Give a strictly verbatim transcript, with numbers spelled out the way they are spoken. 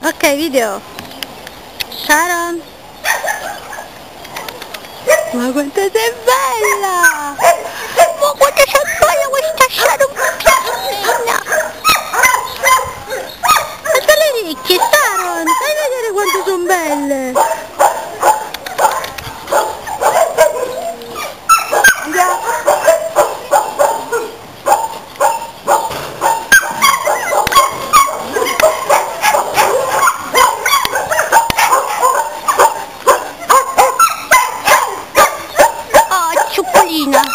Ok, video. Sharon. Ma quanto sei bella! Ma quanto sei bella questa Sharon piccolina! Guarda le orecchie, Sharon! Fai vedere quanto sono belle! Oh, ciupolina!